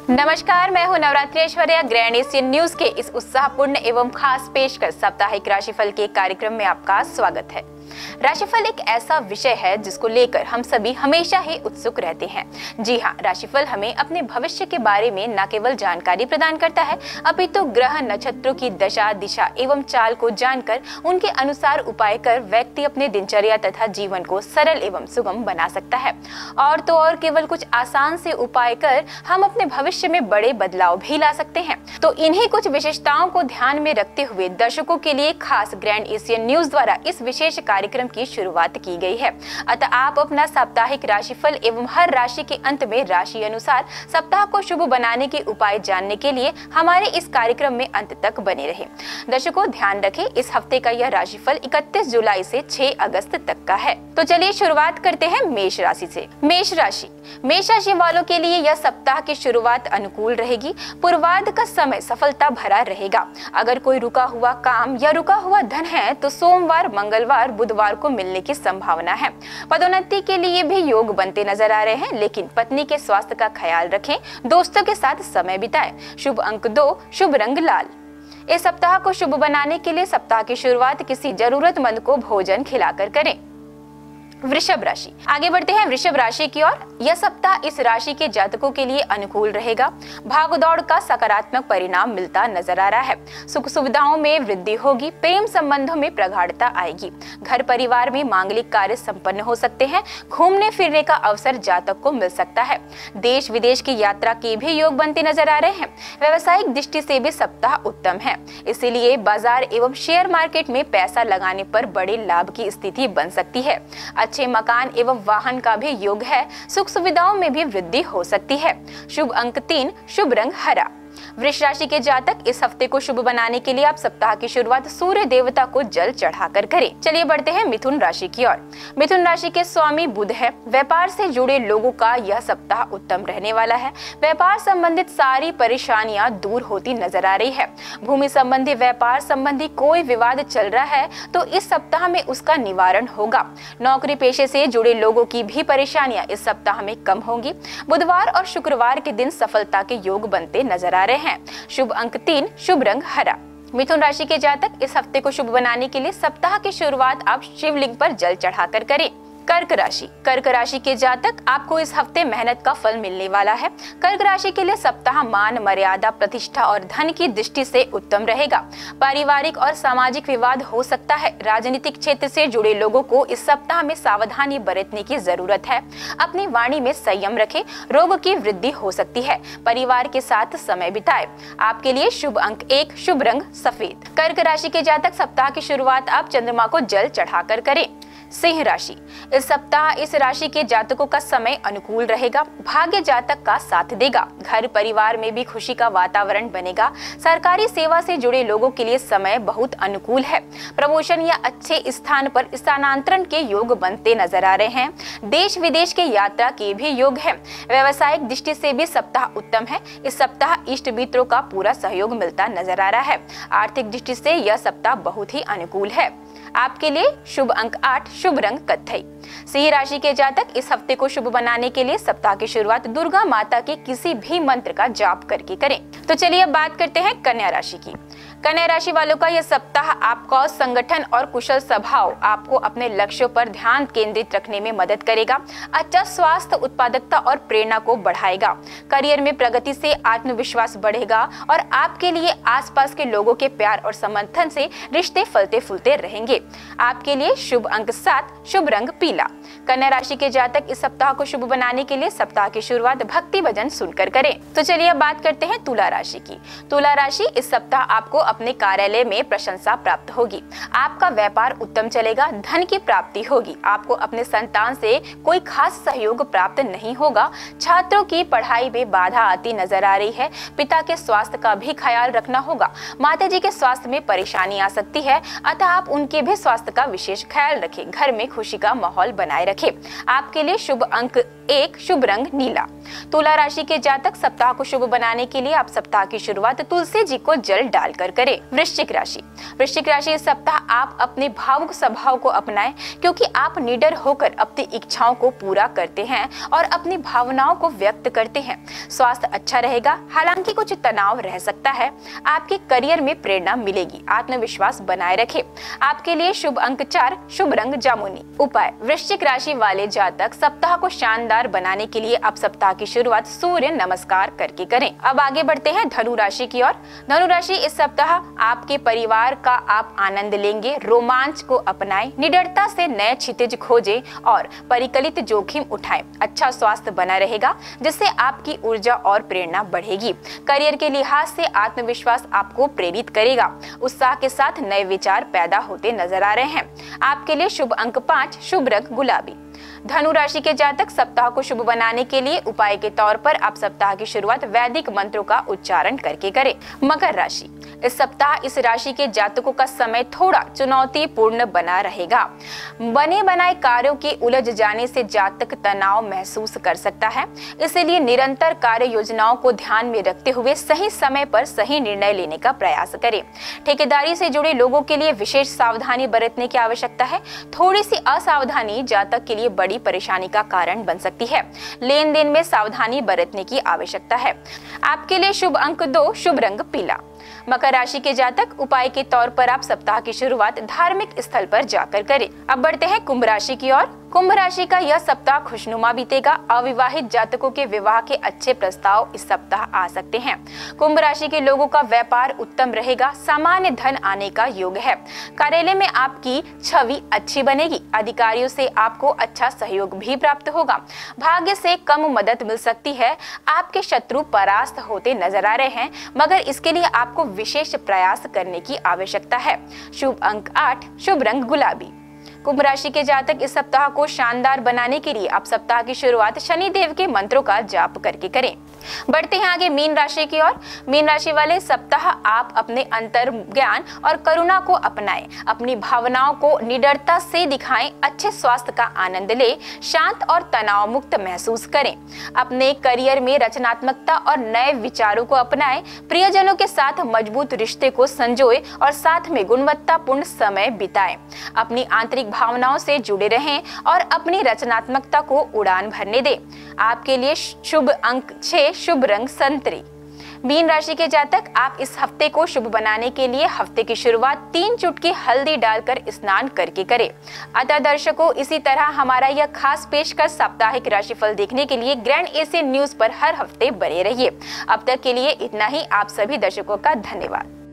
नमस्कार, मैं हूं Navratri Aishwarya. Grand Asian news के इस उत्साहपूर्ण एवं खास पेशकर साप्ताहिक राशिफल के कार्यक्रम में आपका स्वागत है। राशिफल एक ऐसा विषय है जिसको लेकर हम सभी हमेशा ही उत्सुक रहते हैं। जी हाँ, राशिफल हमें अपने भविष्य के बारे में न केवल जानकारी प्रदान करता है, अपितु ग्रह नक्षत्रों की दशा दिशा एवं चाल को जानकर उनके अनुसार उपाय कर व्यक्ति अपने दिनचर्या तथा जीवन को सरल एवं सुगम बना सकता है। और तो और केवल कुछ आसान से उपाय कर हम अपने भविष्य में बड़े बदलाव भी ला सकते हैं। तो इन्हीं कुछ विशेषताओं को ध्यान में रखते हुए दर्शकों के लिए खास ग्रैंड एशियन न्यूज द्वारा इस विशेष कार्यक्रम की शुरुआत की गई है। अतः आप अपना साप्ताहिक राशिफल एवं हर राशि के अंत में राशि अनुसार सप्ताह को शुभ बनाने के उपाय जानने के लिए हमारे इस कार्यक्रम में अंत तक बने रहे। दर्शकों ध्यान रखें, इस हफ्ते का यह राशिफल 31 जुलाई से 6 अगस्त तक का है। तो चलिए शुरुआत करते हैं मेष राशि से। मेष राशि वालों के लिए यह सप्ताह की शुरुआत अनुकूल रहेगी। पूर्वार्ध का समय सफलता भरा रहेगा। अगर कोई रुका हुआ काम या रुका हुआ धन है तो सोमवार, मंगलवार, बुधवार को मिलने की संभावना है। पदोन्नति के लिए भी योग बनते नजर आ रहे हैं, लेकिन पत्नी के स्वास्थ्य का ख्याल रखें। दोस्तों के साथ समय बिताएं। शुभ अंक 2, शुभ रंग लाल। इस सप्ताह को शुभ बनाने के लिए सप्ताह की शुरुआत किसी जरूरतमंद को भोजन खिलाकर करें। वृषभ राशि, आगे बढ़ते हैं वृषभ राशि की ओर। यह सप्ताह इस राशि के जातकों के लिए अनुकूल रहेगा। भागदौड़ का सकारात्मक परिणाम मिलता नजर आ रहा है। सुख सुविधाओं में वृद्धि होगी। प्रेम संबंधों में प्रगाढ़ता आएगी। घर परिवार में मांगलिक कार्य संपन्न हो सकते हैं। घूमने फिरने का अवसर जातक को मिल सकता है। देश विदेश की यात्रा के भी योग बनते नजर आ रहे हैं। व्यवसायिक दृष्टि से भी सप्ताह उत्तम है, इसीलिए बाजार एवं शेयर मार्केट में पैसा लगाने पर बड़े लाभ की स्थिति बन सकती है। अच्छे मकान एवं वाहन का भी योग है। सुख सुविधाओं में भी वृद्धि हो सकती है। शुभ अंक 3, शुभ रंग हरा। वृष राशि के जातक इस हफ्ते को शुभ बनाने के लिए आप सप्ताह की शुरुआत सूर्य देवता को जल चढ़ाकर करें। चलिए बढ़ते हैं मिथुन राशि की ओर। मिथुन राशि के स्वामी बुध है। व्यापार से जुड़े लोगों का यह सप्ताह उत्तम रहने वाला है। व्यापार संबंधित सारी परेशानियां दूर होती नजर आ रही है। भूमि संबंधी, व्यापार संबंधी कोई विवाद चल रहा है तो इस सप्ताह में उसका निवारण होगा। नौकरी पेशे से जुड़े लोगों की भी परेशानियां इस सप्ताह में कम होंगी। बुधवार और शुक्रवार के दिन सफलता के योग बनते नजर आ रहे हैं। शुभ अंक 3, शुभ रंग हरा। मिथुन राशि के जातक इस हफ्ते को शुभ बनाने के लिए सप्ताह की शुरुआत आप शिवलिंग पर जल चढ़ाकर करें। कर्क राशि के जातक आपको इस हफ्ते मेहनत का फल मिलने वाला है। कर्क राशि के लिए सप्ताह मान मर्यादा, प्रतिष्ठा और धन की दृष्टि से उत्तम रहेगा। पारिवारिक और सामाजिक विवाद हो सकता है। राजनीतिक क्षेत्र से जुड़े लोगों को इस सप्ताह में सावधानी बरतने की जरूरत है। अपनी वाणी में संयम रखें। रोग की वृद्धि हो सकती है। परिवार के साथ समय बिताएं। आपके लिए शुभ अंक 1, शुभ रंग सफेद। कर्क राशि के जातक सप्ताह की शुरुआत आप चंद्रमा को जल चढ़ाकर करें। सिंह राशि, इस सप्ताह इस राशि के जातकों का समय अनुकूल रहेगा। भाग्य जातक का साथ देगा। घर परिवार में भी खुशी का वातावरण बनेगा। सरकारी सेवा से जुड़े लोगों के लिए समय बहुत अनुकूल है। प्रमोशन या अच्छे स्थान पर स्थानांतरण के योग बनते नजर आ रहे हैं। देश विदेश के यात्रा के भी योग है। व्यवसायिक दृष्टि से भी सप्ताह उत्तम है। इस सप्ताह इष्ट मित्रों का पूरा सहयोग मिलता नजर आ रहा है। आर्थिक दृष्टि से यह सप्ताह बहुत ही अनुकूल है। आपके लिए शुभ अंक 8, शुभ रंग कत्थई। सिंह राशि के जातक इस हफ्ते को शुभ बनाने के लिए सप्ताह की शुरुआत दुर्गा माता के किसी भी मंत्र का जाप करके करें। तो चलिए अब बात करते हैं कन्या राशि की। कन्या राशि वालों का यह सप्ताह आपका संगठन और कुशल स्वभाव आपको अपने लक्ष्यों पर ध्यान केंद्रित रखने में मदद करेगा। अच्छा स्वास्थ्य, उत्पादकता और प्रेरणा को बढ़ाएगा। करियर में प्रगति से आत्मविश्वास बढ़ेगा और आपके लिए आसपास के लोगों के प्यार और समर्थन से रिश्ते फलते फूलते रहेंगे। आपके लिए शुभ अंक 7, शुभ रंग पीला। कन्या राशि के जातक इस सप्ताह को शुभ बनाने के लिए सप्ताह की शुरुआत भक्ति भजन सुनकर करें। तो चलिए अब बात करते हैं तुला राशि की। तुला राशि, इस सप्ताह आपको अपने कार्यालय में प्रशंसा प्राप्त होगी। आपका व्यापार उत्तम चलेगा। धन की प्राप्ति होगी। आपको अपने संतान से कोई खास सहयोग प्राप्त नहीं होगा। छात्रों की पढ़ाई में बाधा आती नजर आ रही है। पिता के स्वास्थ्य का भी ख्याल रखना होगा। माता जी के स्वास्थ्य में परेशानी आ सकती है, अतः आप उनके भी स्वास्थ्य का विशेष ख्याल रखें। घर में खुशी का माहौल बनाए रखें। आपके लिए शुभ अंक 1 शुभ रंग नीला। तुला राशि के जातक सप्ताह को शुभ बनाने के लिए आप सप्ताह की शुरुआत तुलसी जी को जल डालकर करें। वृश्चिक राशि इस सप्ताह आप अपने भावुक स्वभाव को अपनाएं, क्योंकि आप निडर होकर अपनी इच्छाओं को पूरा करते हैं और अपनी भावनाओं को व्यक्त करते हैं। स्वास्थ्य अच्छा रहेगा, हालांकि कुछ तनाव रह सकता है। आपके करियर में प्रेरणा मिलेगी, आत्मविश्वास बनाए रखें। आपके लिए शुभ अंक 4, शुभ रंग जामुनी। उपाय, वृश्चिक राशि वाले जातक सप्ताह को शानदार बनाने के लिए आप सप्ताह की शुरुआत सूर्य नमस्कार करके करें। अब आगे बढ़ते हैं धनु राशि की ओर। धनु राशि इस सप्ताह आपके परिवार का आप आनंद लेंगे, रोमांच को अपनाएं, निडरता से नए क्षितिज खोजें और परिकलित जोखिम उठाएं। अच्छा स्वास्थ्य बना रहेगा, जिससे आपकी ऊर्जा और प्रेरणा बढ़ेगी। करियर के लिहाज से आत्मविश्वास आपको प्रेरित करेगा। उत्साह के साथ नए विचार पैदा होते नजर आ रहे हैं। आपके लिए शुभ अंक 5, शुभ रंग गुलाबी। धनु राशि के जातक सप्ताह को शुभ बनाने के लिए उपाय के तौर पर आप सप्ताह की शुरुआत वैदिक मंत्रों का उच्चारण करके करें। मकर राशि, इस सप्ताह इस राशि के जातकों का समय थोड़ा चुनौतीपूर्ण बना रहेगा। बने बनाए कार्यों के उलझ जाने से जातक तनाव महसूस कर सकता है, इसलिए निरंतर कार्य योजनाओं को ध्यान में रखते हुए सही समय पर सही निर्णय लेने का प्रयास करें। ठेकेदारी से जुड़े लोगों के लिए विशेष सावधानी बरतने की आवश्यकता है। थोड़ी सी असावधानी जातक के लिए बड़ी परेशानी का कारण बन सकती है। लेन देन में सावधानी बरतने की आवश्यकता है। आपके लिए शुभ अंक 2, शुभ रंग पीला। मकर राशि के जातक उपाय के तौर पर आप सप्ताह की शुरुआत धार्मिक स्थल पर जाकर करें। अब बढ़ते हैं कुंभ राशि की ओर। कुंभ राशि का यह सप्ताह खुशनुमा बीतेगा। अविवाहित जातकों के विवाह के अच्छे प्रस्ताव इस सप्ताह आ सकते हैं। कुंभ राशि के लोगों का व्यापार उत्तम रहेगा, सामान्य धन आने का योग है। कार्यालय में आपकी छवि अच्छी बनेगी, अधिकारियों से आपको अच्छा सहयोग भी प्राप्त होगा। भाग्य से कम मदद मिल सकती है। आपके शत्रु परास्त होते नजर आ रहे हैं, मगर इसके लिए आपको विशेष प्रयास करने की आवश्यकता है। शुभ अंक 8, शुभ रंग गुलाबी। कुंभ राशि के जातक इस सप्ताह को शानदार बनाने के लिए आप सप्ताह की शुरुआत शनि देव के मंत्रों का जाप करके करें। बढ़ते हैं आगे मीन राशि की ओर। मीन राशि वाले सप्ताह आप अपने अंतर्ज्ञान और करुणा को अपनाएं, अपनी भावनाओं को निडरता से दिखाएं, अच्छे स्वास्थ्य का आनंद लें, शांत और तनाव मुक्त महसूस करें। अपने करियर में रचनात्मकता और नए विचारों को अपनाएं, प्रियजनों के साथ मजबूत रिश्ते को संजोए और साथ में गुणवत्तापूर्ण समय बिताएं। अपनी आंतरिक भावनाओं से जुड़े रहें और अपनी रचनात्मकता को उड़ान भरने दें। आपके लिए शुभ अंक 6, शुभ रंग संतरी। मीन राशि के जातक आप इस हफ्ते को शुभ बनाने के लिए हफ्ते की शुरुआत 3 चुटकी हल्दी डालकर स्नान करके करें। अतः दर्शकों, इसी तरह हमारा यह खास पेशकश साप्ताहिक राशिफल देखने के लिए ग्रैंड एशियन न्यूज पर हर हफ्ते बने रहिए। अब तक के लिए इतना ही। आप सभी दर्शकों का धन्यवाद।